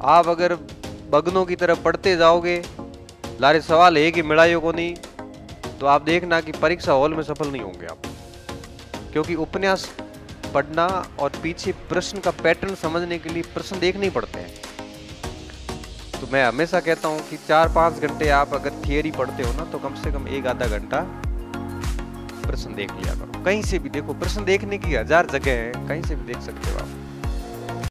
आप अगर बगनों की तरफ पढ़ते जाओगे, लारे सवाल है कि मिलाइयो को नहीं, तो आप देखना कि परीक्षा हॉल में सफल नहीं होंगे आप। क्योंकि उपन्यास पढ़ना और पीछे प्रश्न का पैटर्न समझने के लिए प्रश्न देखने ही पड़ते हैं। तो मैं हमेशा कहता हूं कि 4-5 घंटे आप अगर थियरी पढ़ते हो ना, तो कम से कम 1 आधा घंटा प्रश्न देख लिया करो। कहीं से भी देखो, प्रश्न देखने की 1000 जगह है, कहीं से भी देख सकते हो आप।